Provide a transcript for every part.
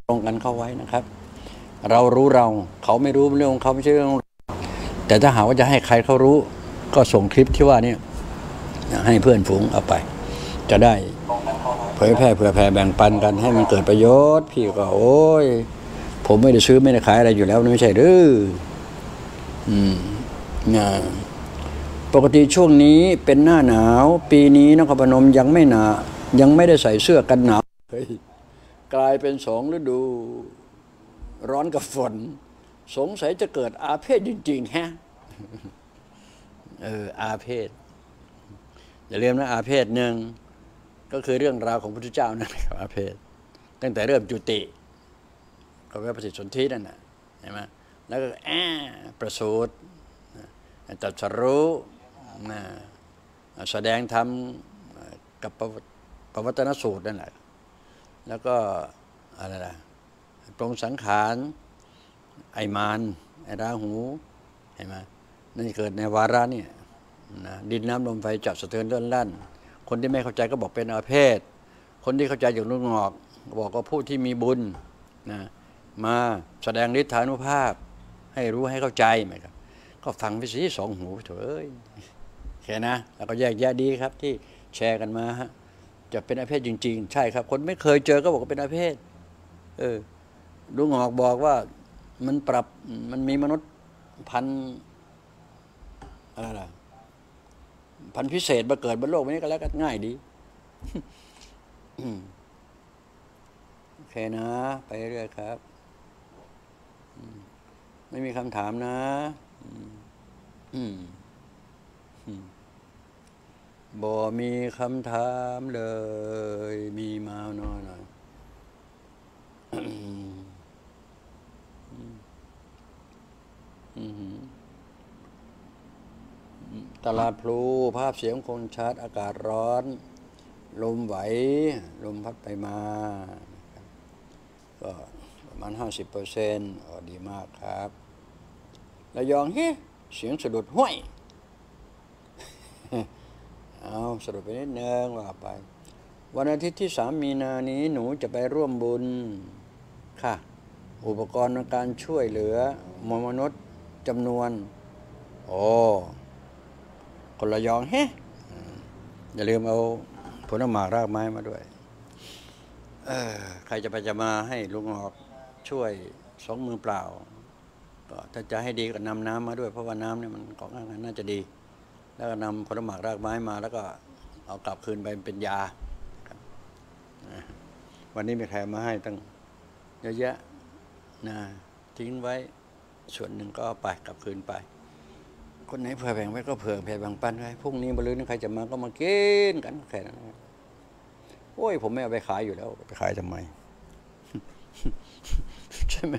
ตรงกันเข้าไว้นะครับเรารู้เราเขาไม่รู้เรื่องของเขาไม่ใช่เรื่องแต่ถ้าหากว่าจะให้ใครเขารู้ก็ส่งคลิปที่ว่านี่ให้เพื่อนฝูงเอาไปจะได้เผยแพร่เผื่อแผ่แบ่งปันกันให้มันเกิดประโยชน์พี่ก็โอ้ยผมไม่ได้ซื้อไม่ได้ขายอะไรอยู่แล้วไม่ใช่หรือปกติช่วงนี้เป็นหน้าหนาวปีนี้นครพนมยังไม่หนายังไม่ได้ใส่เสื้อกันหนาวกลายเป็น2 ฤดูร้อนกับฝนสงสัยจะเกิดอาเพศจริงๆฮะอาเพศอย่าลืมนะอาเพศหนึ่งก็คือเรื่องราวของพระพุทธเจ้านั่นแหละครับอาเพศตั้งแต่เริ่มจุติก็เป็นปฏิสนธินั่นน่ะเห็นไหมแล้วก็ประสูติตรัสรู้แสดงธรรมกับปวัตตนสูตรนั่นแหละแล้วก็อะไรล่ะปรงสังขารไอมารไอราหูเห็นไหมนั่นเกิดในวาระนี่นะดินน้ำลมไฟจับสะเทือนเลื่อนลั่นคนที่ไม่เข้าใจก็บอกเป็นอาเพศคนที่เข้าใจอย่างนุ่งงอกบอกว่าผู้ที่มีบุญนะมาแสดงฤทธานุภาพให้รู้ให้เข้าใจไหมครับก็ฟังไปสิ2 หูเถอะแค่นะแล้วก็แยกแยะดีครับที่แชร์กันมาฮะจะเป็นอาเพศจริงๆใช่ครับคนไม่เคยเจอก็บอกว่าเป็นอาเพศลุงหอกบอกว่ามันมีมนุษย์พันอะไรล่ะพันพิเศษมาเกิดบนโลกนี้ก็แล้วกันง่ายดีโอเคนะไปเรื่อยครับไม่มีคำถามนะบ่มีคำถามเลยมีมาหน่อยตลาดพลูภาพเสียงคงชัดอากาศร้อนลมไหวลมพัดไปมาก็ประมาณ 50%ดีมากครับระยองเสียงสะดุดห้วยเอาสรุปไปนิดนึงว่าไปวันอาทิตย์ที่3 มีนานี้หนูจะไปร่วมบุญค่ะอุปกรณ์ในการช่วยเหลือมนุษย์จำนวนคนระยองอย่าลืมเอาผลหมากรากไม้มาด้วยใครจะมาให้ลุงออกช่วย2 มือเปล่าก็ถ้าจะให้ดีก็นำน้ำมาด้วยเพราะว่าน้ำเนี่ยมันของง่ายน่าจะดีแล้วก็นำผลหมากรากไม้มาแล้วก็เอากลับคืนไปเป็นยาวันนี้มีใครมาให้ตั้งเยอะแยะนะทิ้งไว้ส่วนหนึ่งก็เอาไปกลับคืนไปคนไหนเผื่อแบ่งไว้ก็เผื่อแผ่แบ่งปันไว้พรุ่งนี้มะรืนนี้ใครจะมาก็มากินกันแค่นั้นโอ้ยผมไม่เอาไปขายอยู่แล้วไปขายทำไมใช่ไหม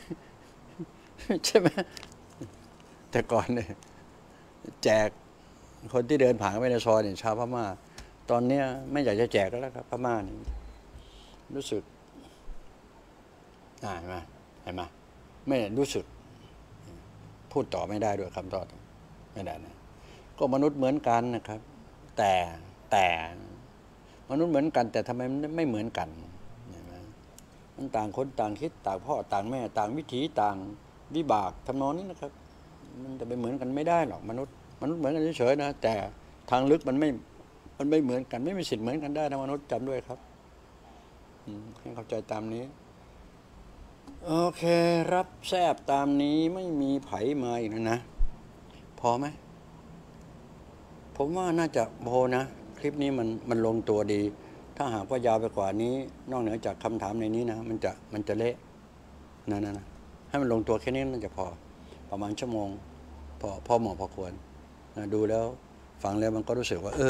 แต่ก่อนเนี่ยแจกคนที่เดินผ่านไปในซอยเนี่ยชาวพม่าตอนนี้ไม่อยากจะแจกแล้วครับพม่านี่รู้สึกเห็นไหมไม่รู้สึกพูดต่อไม่ได้ด้วยคำต่อไม่ได้นะก็มนุษย์เหมือนกันนะครับแต่มนุษย์เหมือนกันแต่ทำไมไม่เหมือนกันมันต่างคนต่างคิดต่างพ่อต่างแม่ต่างวิถีต่างวิบากทำนองนี้นะครับมันจะไปเหมือนกันไม่ได้หรอกมนุษย์เหมือนกันเฉยๆนะแต่ทางลึกมันไม่เหมือนกันไม่มีสิทธิ์เหมือนกันได้นะมนุษย์จำด้วยครับให้เข้าใจตามนี้โอเครับแซบตามนี้ไม่มีไผมาอีกนะพอไหมผมว่าน่าจะพอนะคลิปนี้มันลงตัวดีถ้าหากว่ายาวไปกว่านี้นอกเหนือจากคำถามในนี้นะมันจะเละนะให้มันลงตัวแค่นี้มันจะพอประมาณชั่วโมงพอเหมาะพอควรนะดูแล้วฟังแล้วมันก็รู้สึกว่า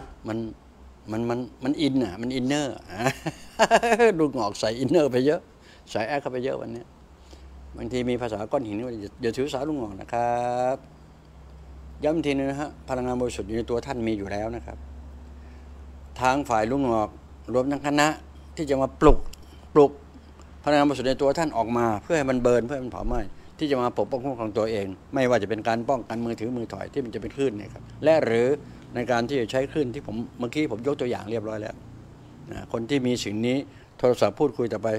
มันอินอ่ะมันอินเนอร์ดูงอกใส่อินเนอร์ไปเยอะใส่แอคเข้าไปเยอะวันนี้บางทีมีภาษาก้อนหินอย่าถือสาลุงงอกนะครับย้ำทีนึงนะฮะพลังงานบริสุทธิ์อยู่ในตัวท่านมีอยู่แล้วนะครับทางฝ่ายลุงงอกรวมทั้งคณะที่จะมาปลุกพลังงานบริสุทธิ์ในตัวท่านออกมาเพื่อให้มันเบิร์นเพื่อให้มันเผาไหม้ที่จะมาปกป้องคุ้มครองตัวเองไม่ว่าจะเป็นการป้องกันมือถือมือถอยที่มันจะเป็นคลื่นนะครับและหรือในการที่จะใช้คลื่นที่เมื่อกี้ผมยกตัวอย่างเรียบร้อยแล้วนะคนที่มีสิ่งนี้โทรศัพท์พูดคุยต่อไป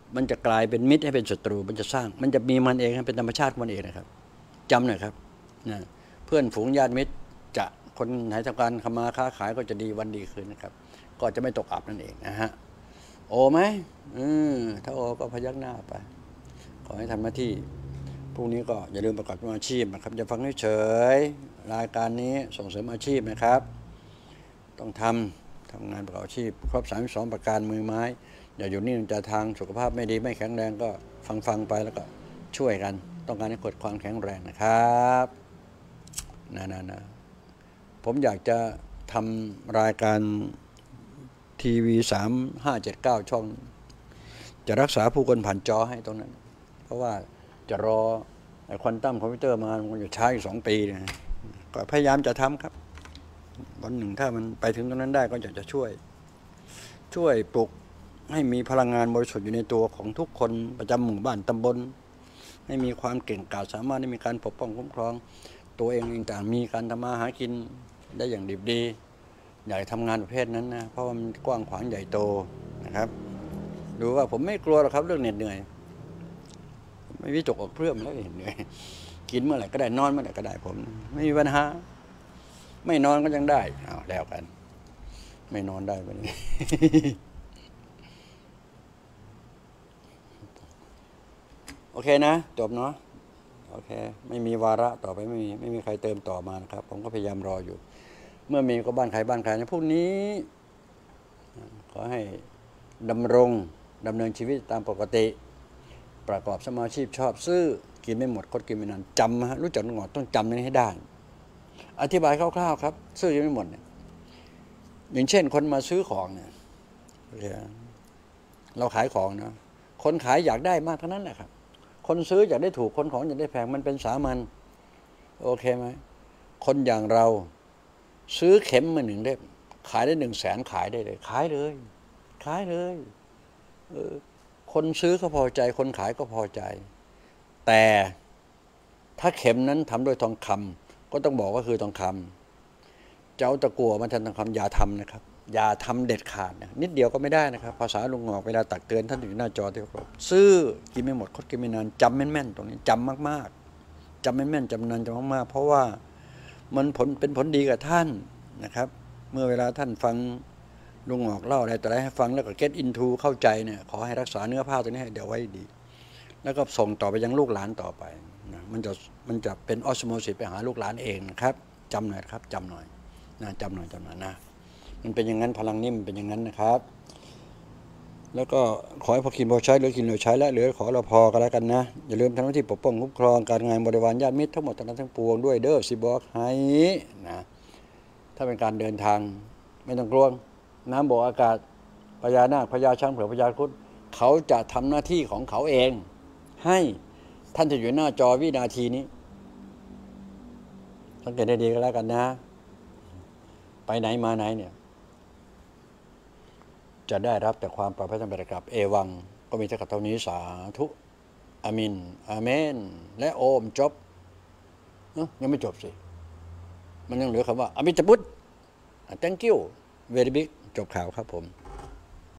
มันจะกลายเป็นมิตรให้เป็นศัตรูมันจะสร้างมันจะมีมันเองเป็นธรรมชาติของมันเองนะครับจำหน่อยครับนะเพื่อนฝูงญาติมิตรจะคนไหนทำการทำมาค้าขายก็จะดีวันดีคืนนะครับก็จะไม่ตกอับนั่นเองนะฮะโอไหมถ้าโอก็พยักหน้าไปขอให้ทำหน้าที่พรุ่งนี้ก็อย่าลืมประกอบอาชีพนะครับอย่าฟังเฉยๆรายการนี้ส่งเสริมอาชีพนะครับต้องทำงานประกอบอาชีพครบ32ประการมือไม้อย่าอยู่นี่จะทางสุขภาพไม่ดีไม่แข็งแรงก็ฟังไปแล้วก็ช่วยกันต้องการให้เกิดความแข็งแรงนะครับนะผมอยากจะทำรายการทีวี3579ช่องจะรักษาผู้คนผ่านจอให้ตรงนั้นเพราะว่าจะรอควอนตัมคอมพิวเตอร์มามันจะใช้อีก2 ปีนะก็พยายามจะทำครับวันหนึ่งถ้ามันไปถึงตรงนั้นได้ก็อยากจะช่วยปลุกให้มีพลังงานบริสุทธิ์อยู่ในตัวของทุกคนประจำหมู่บ้านตำบลให้มีความเก่งกาจสามารถให้มีการปกป้องคุ้มครองตัวเองต่างๆมีการทำมาหากินได้อย่างดี อยากทำงานประเภทนั้นนะเพราะว่ามันกว้างขวางใหญ่โตนะครับดูว่าผมไม่กลัวหรอกครับเรื่องเหน็ดเหนื่อยไม่วิตกออกเพื่อมแล้วเหนื่อยกินเมื่อไหร่ก็ได้นอนเมื่อไหร่ก็ได้ผมไม่มีปัญหาไม่นอนก็ยังได้เอาแล้วกันไม่นอนได้ไปเลยโอเคนะจบเนาะโอเคไม่มีวาระต่อไปไม่มีใครเติมต่อมานะครับผมก็พยายามรออยู่เมื่อมีก็บ้านใครบ้านใครนะพวกนี้ขอให้ดำเนินชีวิตตามปกติประกอบสมาชีพชอบซื้อกินไม่หมดคดกินไม่นานจำฮะรู้จักงอต้องจำนี้ให้ได้อธิบายคร่าวๆครับซื้อยังไม่หมดเนี่ยอย่างเช่นคนมาซื้อของเนี่ยเราขายของนะคนขายอยากได้มากเท่านั้นแหละครับคนซื้ออยากได้ถูกคนของอยากได้แพงมันเป็นสามัญโอเคไหมคนอย่างเราซื้อเข็มมา1 เล่มขายได้100,000ขายได้เลยขายเลยคนซื้อก็พอใจคนขายก็พอใจแต่ถ้าเข็มนั้นทำด้วยทองคำก็ต้องบอกว่าคือทองคำเจ้าตะกั่วมันทำทองคำอย่าทำนะครับอย่าทำเด็ดขาดนะนิดเดียวก็ไม่ได้นะครับภาษาลุงงอกเวลาตักเตือนท่านอยู่หน้าจอที่ครบซื้อกินไม่หมดคดกินไม่นานจำแม่นๆตรงนี้จำมากๆจำแม่นๆจำนานจำมากๆเพราะว่ามันเป็นผลดีกับท่านนะครับเมื่อเวลาท่านฟังลุงออกเล่าอะไรแต่อะไรให้ฟังแล้วก็ get into เข้าใจเนี่ยขอให้รักษาเนื้อผ้าตัวนี้ให้เดี๋ยวไว้ดีแล้วก็ส่งต่อไปยังลูกหลานต่อไปนะมันจะเป็นออสโมซิสไปหาลูกหลานเองนะครับจำหน่อยครับจำหน่อยนะจำหน่อยนะมันเป็นอย่างนั้นพลังนิ่มเป็นอย่างนั้นนะครับแล้วก็ขอให้พอกินพอใช้หรือกินหรือใช้และเหลือขอเราพอกันแล้วกันนะอย่าลืมทำหน้าที่ปกป้องคุ้มครองการงานบริวารญาติมิตรทั้งหมดทั้งปวงด้วยเด้อสิบอกให้นะถ้าเป็นการเดินทางไม่ต้องกลัวน้ำบ่ออากาศพญานาคพญาช้างเผือกพญาครุฑเขาจะทำหน้าที่ของเขาเองให้ท่านจะอยู่หน้าจอวินาทีนี้สังเกตให้ดีก็แล้วกันนะไปไหนมาไหนเนี่ยจะได้รับแต่ความปลอดภัยทั้งไปกับเอวังก็มีแต่กับเท่านี้สาธุอามินอาเมนและโอมจบยังไม่จบสิมันยังเหลือคำว่าอมิตพุทธ thank you very big จบข่าวครับผม